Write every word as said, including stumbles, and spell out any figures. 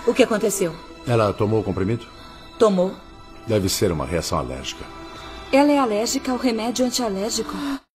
O que aconteceu? Ela tomou o comprimido? Tomou. Deve ser uma reação alérgica. Ela é alérgica ao remédio antialérgico.